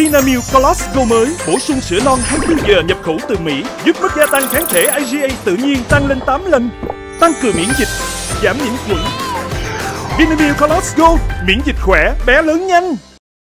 Vinamilk Colors Go mới bổ sung sữa non 24 giờ nhập khẩu từ Mỹ, giúp mức gia tăng kháng thể IgA tự nhiên tăng lên 8 lần, tăng cường miễn dịch, giảm nhiễm khuẩn. Vinamilk Colors Go, miễn dịch khỏe, bé lớn nhanh.